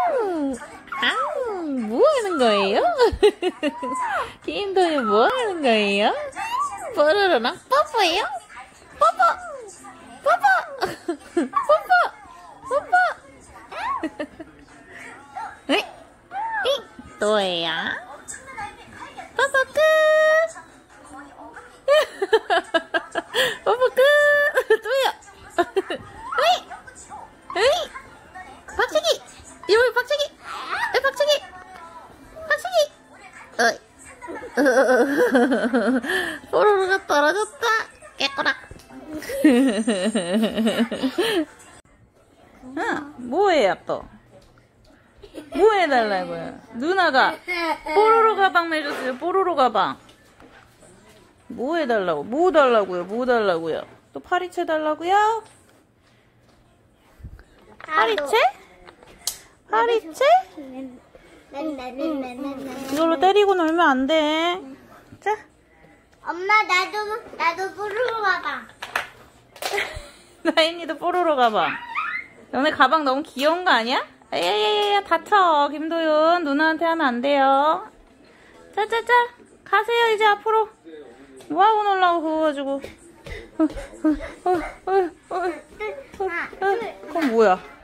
아우, 뭐 하는 거예요? 김도희 뭐 하는 거예요? 뽀로로랑 뽀뽀예요? 뽀뽀! 뽀뽀! 뽀뽀! 뽀뽀! 에이? 또해야? 뽀뽀 끝! 뽀뽀 끝! 또해야! 에이! 에이! 박치기! 이러면 박치기! 박치기! 박치기! 뽀로로가 떨어졌다! 깨꼬락! 뭐해요 또? 뭐 해달라고요? 누나가 뽀로로 가방 매줬어요. 뽀로로 가방. 뭐 해달라고? 뭐 달라고요? 뭐 달라고요? 또 파리채 달라고요? 파리채? 파리채? 이걸로 때리고 놀면 안 돼. 자. 엄마 나도 뽀로로 가방. 나인이도 뽀로로 가방. 너네 가방 너무 귀여운 거 아니야? 야야야야 다쳐. 김도윤 누나한테 하면 안 돼요. 자자자 가세요 이제 앞으로. 뭐하고 놀라고 그거 가지고. 그건 뭐야?